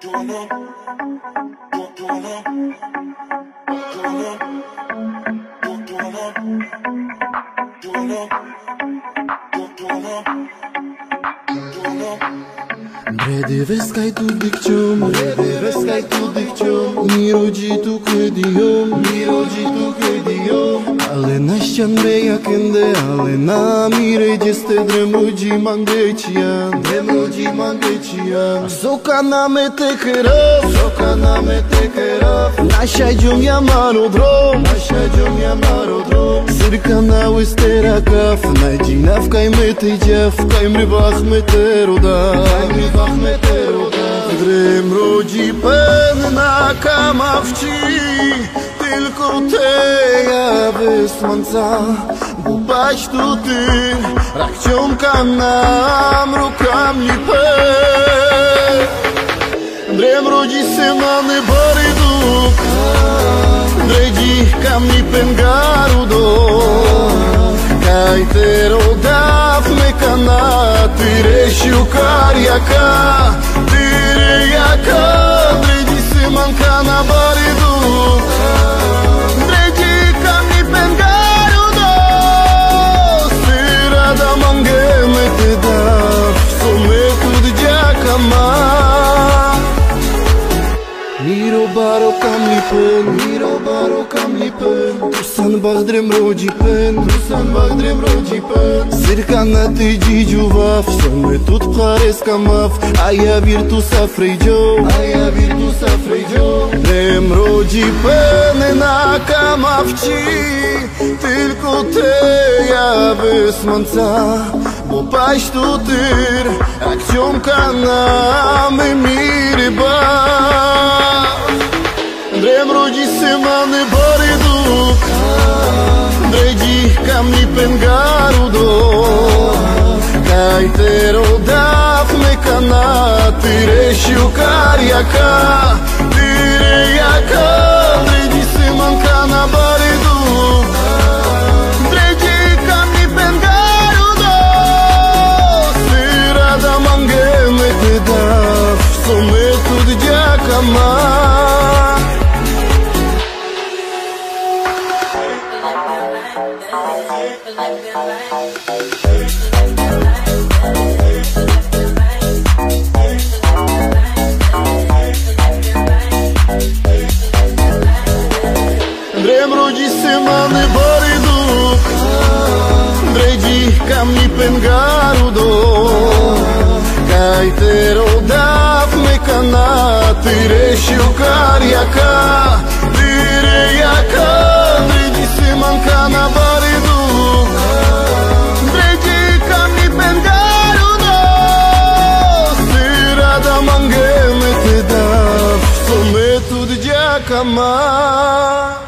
Bredivesc ai tu diccium, bredivesc ai tu diccium, mirogitu credium, mirogitu credium. Ale naștian beia kende, ale na miregeste dremuji mangecian, dremuji mangecian. Soka na me te keraf, soka na me te keraf. Nașa jom ya marodrom, nașa jom ya marodrom. Sirka na westera kaf, na jinaf kai me te jaf, kai mribach me te roda, kai mribach me te roda. Drem rodzi penna kamawci, tylko te ja wysłanca, bo paść tu ty, rachciomka nam rukami pe. Drem rodzi semany baryduk, dredzi kamni pengaru do. Kaj te rodav me kanati, rešiu karjaka, ty jaka, dredzi semanka na baryduk. Miro baro kamni pen, miro baro kamni pen. Tusan bagdrem rodzi pen, tusan bagdrem rodzi pen. Sirka na ty dzidziuwaw, some tut pchares kamaw, a ja virtusa frejdzio, a ja virtusa frejdzio. Drem rodzi pen na kamawci, tylko te ja wysmanca, bo paść tu tyr, jak ciomka namy miryba. Drem rodzi semany baryduk, dredzi kamni pengaru do. Kaj te rodav me kanati, rešiu karjaka, ty jaka, dredzi semanka na baryduk. Dredzi kamni pengaru do, syra da mange me te dav, some tud djaka ma. Drem rodzi semany baryduk, dredzi kamni pengaru do. Kaj te rodav me kanati, rešiu karjaka, ty jaka, dredzi semanka na baryduk. Dredzi kamni pengaru do, syra da mange me te dav, some tud djaka ma.